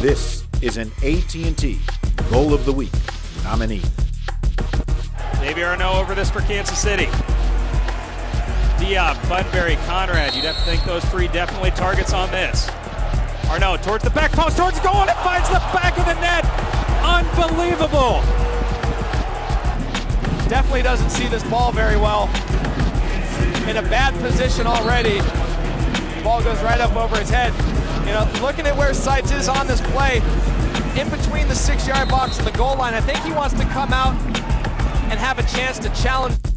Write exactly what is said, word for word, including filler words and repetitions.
This is an A T and T Goal of the Week nominee. Davy Arnaud over this for Kansas City. Diop, Bunbury, Conrad. You'd have to think those three definitely targets on this. Arnaud towards the back post, towards the goal, and it finds the back of the net. Unbelievable. Definitely doesn't see this ball very well. In a bad position already. The ball goes right up over his head. You know, looking at where Seitz is on this play, in between the six-yard box and the goal line, I think he wants to come out and have a chance to challenge.